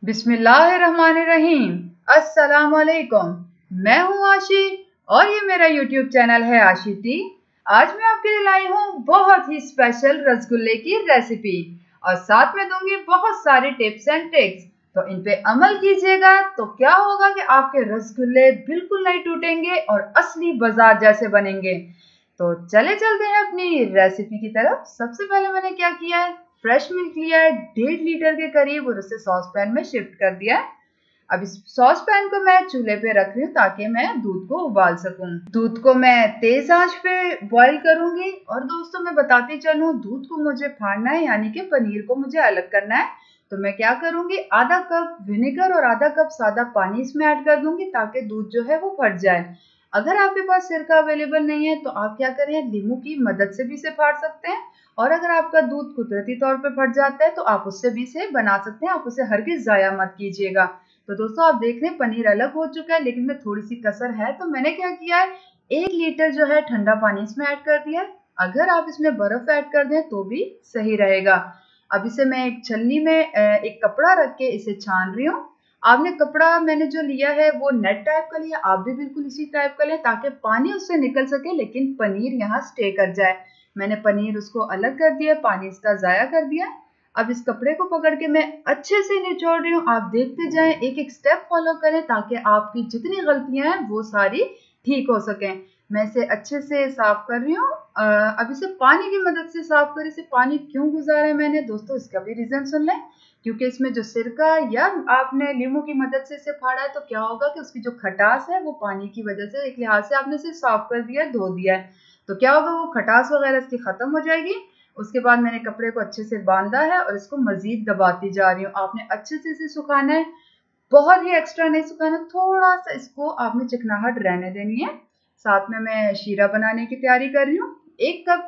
बिस्मिल्लाहिर्रहमानिर्रहीम। अस्सलाम वालेकुम। मैं हूँ आशी और ये मेरा यूट्यूब चैनल है आशी टी। आज मैं आपके लिए लाई हूँ बहुत ही स्पेशल रसगुल्ले की रेसिपी और साथ में दूंगी बहुत सारे टिप्स एंड ट्रिक्स। तो इन पे अमल कीजिएगा तो क्या होगा कि आपके रसगुल्ले बिल्कुल नहीं टूटेंगे और असली बाजार जैसे बनेंगे। तो चले चलते हैं अपनी रेसिपी की तरफ। सबसे पहले मैंने क्या किया है, फ्रेश मिल्क लिया है 1.5 लीटर के करीब और उसे सॉस पैन में शिफ्ट कर दिया है। अब इस सॉस पैन को मैं चूल्हे पे रख रही हूँ ताकि मैं दूध को उबाल सकूं। दूध को मैं तेज आंच पे बॉईल करूंगी और दोस्तों मैं बताती चलूं, दूध को मुझे फाड़ना है यानी कि पनीर को मुझे अलग करना है। तो मैं क्या करूंगी, आधा कप विनेगर और आधा कप सादा पानी इसमें ऐड कर दूंगी ताकि दूध जो है वो फट जाए। अगर आपके पास सिरका अवेलेबल नहीं है तो आप क्या करें, नींबू की मदद से भी इसे फाड़ सकते हैं। और अगर आपका दूध कुदरती तौर पे फट जाता है तो आप उससे भी इसे बना सकते हैं। आप उसे हरगिज ज़ाया मत कीजिएगा। तो दोस्तों आप देख रहे हैं पनीर अलग हो चुका है, लेकिन में थोड़ी सी कसर है। तो मैंने क्या किया है, 1 लीटर जो है ठंडा पानी इसमें ऐड कर दिया है। अगर आप इसमें बर्फ ऐड कर दें तो भी सही रहेगा। अब इसे मैं एक छलनी में एक कपड़ा रख के इसे छान रही हूँ। आपने कपड़ा मैंने जो लिया है वो नेट टाइप का लिया, आप भी बिल्कुल इसी टाइप का लें ताकि पानी उससे निकल सके लेकिन पनीर यहाँ स्टे कर जाए। मैंने पनीर उसको अलग कर दिया, पानी इसका ज़ाया कर दिया। अब इस कपड़े को पकड़ के मैं अच्छे से निचोड़ रही हूँ। आप देखते जाएं, एक एक स्टेप फॉलो करें ताकि आपकी जितनी गलतियां हैं वो सारी ठीक हो सकें। मैं इसे अच्छे से साफ कर रही हूँ। अब इसे पानी की मदद से साफ कर। इसे पानी क्यों गुजारा है मैंने दोस्तों, इसका भी रीजन सुन लें। क्योंकि इसमें जो सिरका या आपने नींबू की मदद से इसे फाड़ा है तो क्या होगा कि उसकी जो खटास है वो पानी की वजह से, एक लिहाज से आपने इसे साफ कर दिया, धो दिया है, तो क्या होगा वो खटास वगैरह इसकी खत्म हो जाएगी। उसके बाद मैंने कपड़े को अच्छे से बांधा है और इसको मजीद दबाती जा रही हूँ। आपने अच्छे से इसे सुखाना है, बहुत ही एक्स्ट्रा नहीं सुखाना, थोड़ा सा इसको आपने चिकनाहट रहने देनी है। साथ में मैं शीरा बनाने की तैयारी कर रही हूँ। 1 कप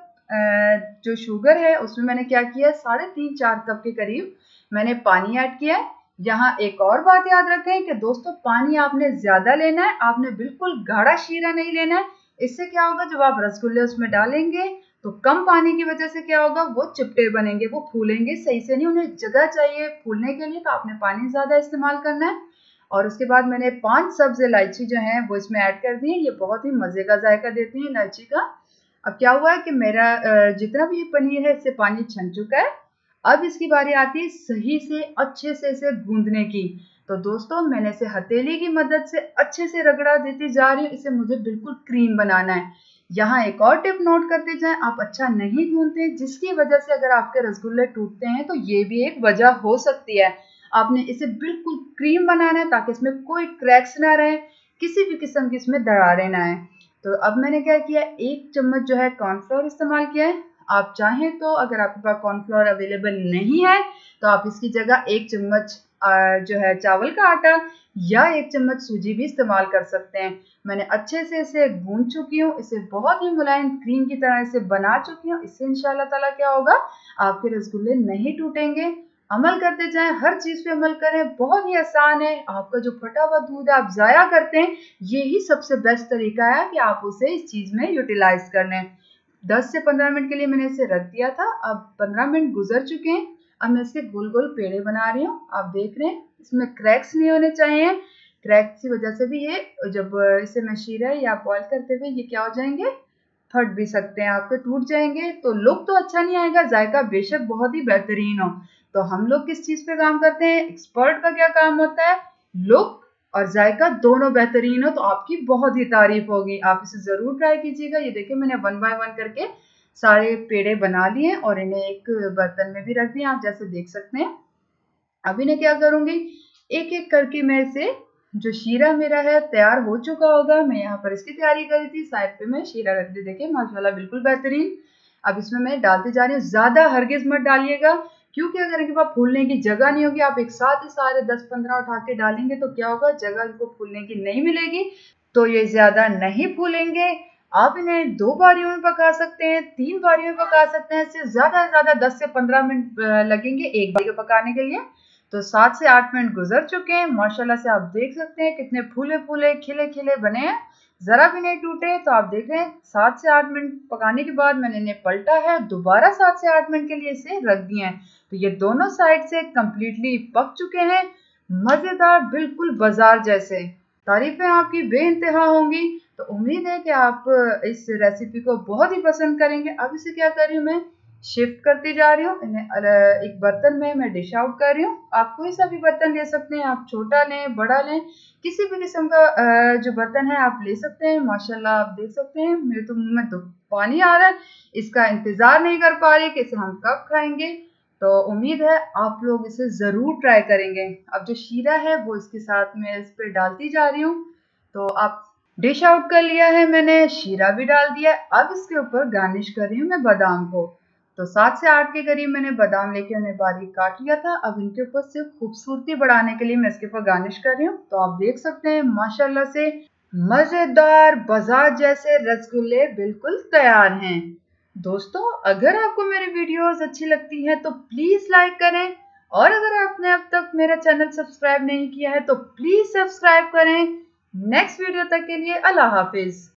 जो शुगर है उसमें मैंने क्या किया, 3.5-4 कप के करीब मैंने पानी ऐड किया है। यहाँ एक और बात याद रखें कि दोस्तों पानी आपने ज्यादा लेना है, आपने बिल्कुल गाढ़ा शीरा नहीं लेना है। इससे क्या होगा, जब आप रसगुल्ले उसमें डालेंगे तो कम पानी की वजह से क्या होगा, वो चिपटे बनेंगे, वो फूलेंगे सही से नहीं, उन्हें जगह चाहिए फूलने के लिए, तो आपने पानी ज्यादा इस्तेमाल करना है। और उसके बाद मैंने 5 सब्ज इलायची जो है वो इसमें ऐड कर दी है। ये बहुत ही मजे का जायका देती है इलायची का। अब क्या हुआ है कि मेरा जितना भी ये पनीर है इससे पानी छन चुका है। अब इसकी बारी आती है सही से अच्छे से इसे गूंदने की। तो दोस्तों मैंने इसे हथेली की मदद से अच्छे से रगड़ा देती जा रही हूँ। इसे मुझे बिल्कुल क्रीम बनाना है। यहाँ एक और टिप नोट करते जाएं, आप अच्छा नहीं गूंदते जिसकी वजह से अगर आपके रसगुल्ले टूटते हैं तो ये भी एक वजह हो सकती है। आपने इसे बिल्कुल क्रीम बनाना है ताकि इसमें कोई क्रैक्स ना रहे, किसी भी किस्म की इसमें दरारें ना आए। तो अब मैंने क्या किया, 1 चम्मच जो है कॉर्नफ्लोर इस्तेमाल किया है। आप चाहें तो अगर आपके पास कॉर्नफ्लोर अवेलेबल नहीं है तो आप इसकी जगह 1 चम्मच जो है चावल का आटा या 1 चम्मच सूजी भी इस्तेमाल कर सकते हैं। मैंने अच्छे से इसे गूंद चुकी हूँ, इसे बहुत ही मुलायम क्रीम की तरह इसे बना चुकी हूँ। इससे इंशाल्लाह ताला क्या होगा, आपके रसगुल्ले नहीं टूटेंगे। अमल करते जाएं, हर चीज पे अमल करें, बहुत ही आसान है। आपका जो फटा हुआ दूध आप जाया करते हैं, यही सबसे बेस्ट तरीका है कि आप उसे इस चीज में यूटिलाइज कर लें। 10 से 15 मिनट के लिए मैंने इसे रख दिया था। अब 15 मिनट गुजर चुके हैं। अब मैं इसके गोल गोल पेड़े बना रही हूँ। आप देख रहे हैं इसमें क्रैक्स नहीं होने चाहिए। क्रैक्स की वजह से भी ये जब इसे मैं शीरा या बॉईल करते हुए ये क्या हो जाएंगे, फट भी सकते हैं, आपके टूट जाएंगे। तो लुक तो अच्छा नहीं आएगा, जायका बेशक बहुत ही बेहतरीन हो। तो हम लोग किस चीज पे काम करते हैं, एक्सपर्ट का क्या काम होता है, लुक और जायका दोनों बेहतरीन हो तो आपकी बहुत ही तारीफ होगी। आप इसे जरूर ट्राई कीजिएगा। ये देखिए मैंने 1 बाय 1 करके सारे पेड़े बना लिए और इन्हें एक बर्तन में भी रख दिए, आप जैसे देख सकते हैं। अब इन्हें क्या करूंगी, एक एक करके मैं इसे, जो शीरा मेरा है तैयार हो चुका होगा, मैं यहाँ पर इसकी तैयारी करी थी, साइड पे मैं शीरा रख दी, देखिए माशाल्लाह बिल्कुल बेहतरीन। अब इसमें मैं डालती जा रही हूँ, ज्यादा हरगिज मत डालिएगा क्योंकि अगर इनके पास फूलने की जगह नहीं होगी, आप एक साथ ही सारे 10-15 उठा के डालेंगे तो क्या होगा, जगह इनको फूलने की नहीं मिलेगी, तो ये ज्यादा नहीं फूलेंगे। आप इन्हें 2 बारियों में पका सकते हैं, 3 बारियों में पका सकते हैं। इससे ज्यादा से ज्यादा 10 से 15 मिनट लगेंगे एक बारी को पकाने के लिए। तो 7 से 8 मिनट गुजर चुके हैं। माशाल्लाह से आप देख सकते हैं कितने फूले फूले खिले खिले बने हैं, जरा भी नहीं टूटे। तो आप देख रहे हैं 7 से 8 मिनट पकाने के बाद मैंने इन्हें पलटा है, दोबारा 7 से 8 मिनट के लिए इसे रख दिए हैं। तो ये दोनों साइड से कंप्लीटली पक चुके हैं। मजेदार, बिल्कुल बाजार जैसे। तारीफें आपकी बेइंतहा होंगी। तो उम्मीद है कि आप इस रेसिपी को बहुत ही पसंद करेंगे। अब इसे क्या कर रही हूँ, मैं शिफ्ट करती जा रही हूँ। इन्हें एक बर्तन में मैं डिश आउट कर रही हूँ। आप कोई सा भी बर्तन ले सकते हैं, आप छोटा लें, बड़ा लें, किसी भी किस्म का जो बर्तन है आप ले सकते हैं। माशाल्लाह आप देख सकते हैं मेरे तो मुंह में तो पानी आ रहा है, इसका इंतजार नहीं कर पा रही कि इसे हम कब खाएंगे। तो उम्मीद है आप लोग इसे ज़रूर ट्राई करेंगे। अब जो शीरा है वो इसके साथ में इस पे डालती जा रही हूँ। तो आप डिश आउट कर लिया है मैंने, शीरा भी डाल दिया है। अब इसके ऊपर गार्निश कर रही हूँ मैं बादाम को। तो 7 से 8 के करीब मैंने बादाम लेके उन्हें बारीक काट लिया था। अब इनके ऊपर सिर्फ खूबसूरती बढ़ाने के लिए मैं इसके ऊपर गार्निश कर रही हूँ। तो आप देख सकते हैं माशाल्लाह से मजेदार बाजार जैसे रसगुल्ले बिल्कुल तैयार हैं। दोस्तों, अगर आपको मेरी वीडियोस अच्छी लगती हैं तो प्लीज लाइक करें, और अगर आपने अब तक मेरा चैनल सब्सक्राइब नहीं किया है तो प्लीज सब्सक्राइब करें। नेक्स्ट वीडियो तक के लिए अल्लाह हाफिज।